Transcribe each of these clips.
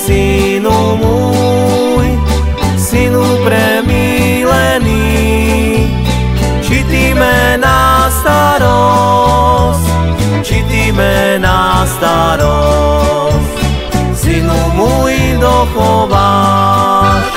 synu môj, synu premilený, či ty me na starosť, či ty me na starosť, synu môj dochováš.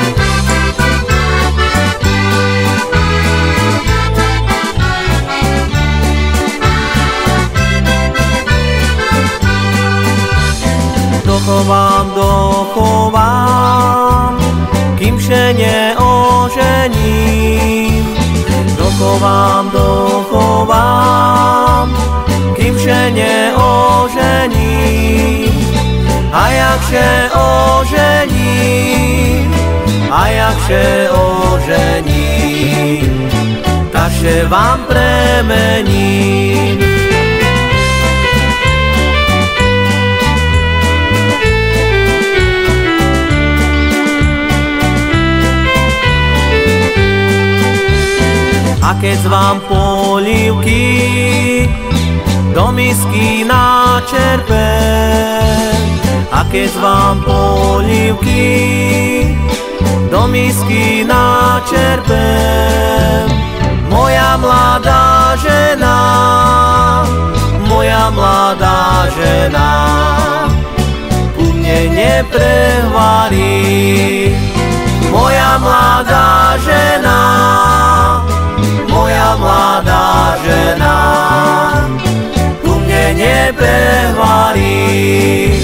Dochovám, kým še neožením. Dochovám, kým še neožením. A jakže ožením, takže vám premením. A keď vám polívky do misky načerpem, a keď vám polívky do misky načerpem, moja mladá žena, ku mne neprehvarí. Moja mladá žena, ku mne neprehvarí.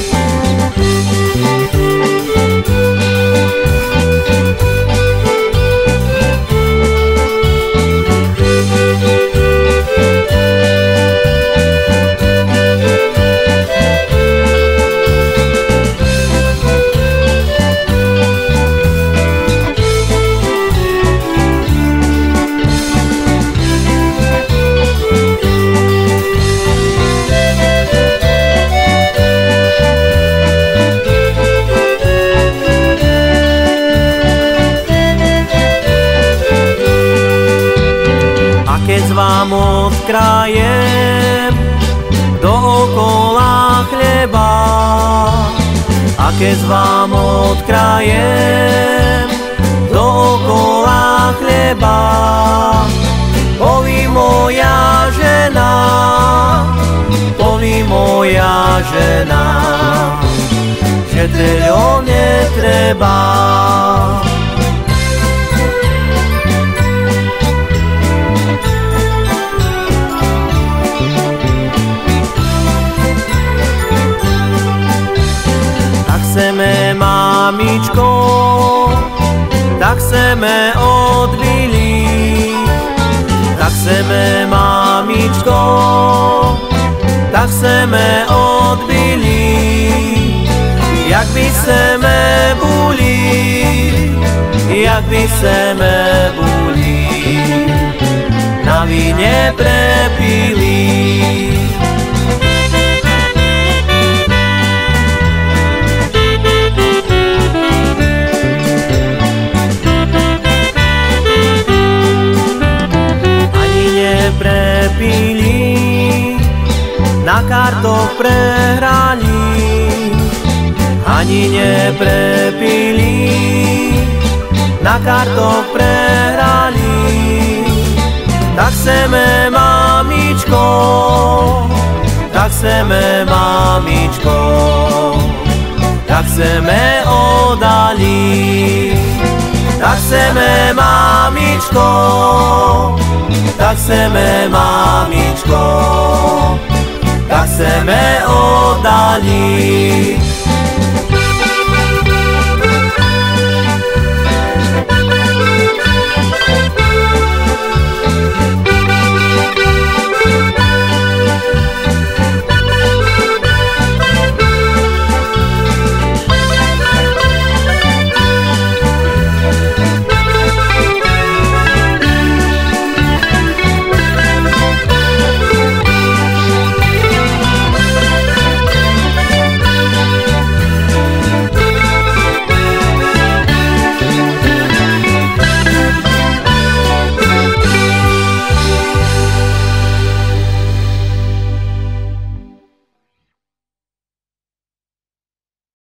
Keď vám odkrajem dookola chleba, a keď vám odkrajem dookola chleba, poví moja žena, že teľo netreba. Chceme, mamičko, tak chceme odbili. Tak chceme, mamičko, tak chceme odbili. Jak by chceme boli, na víne prepili. Prepili, na kartoch prehrali, ani neprepili, na kartoch prehrali. Tak chceme, mamičko, tak chceme oddali. Tak chceme, mamičko, tak chceme oddali.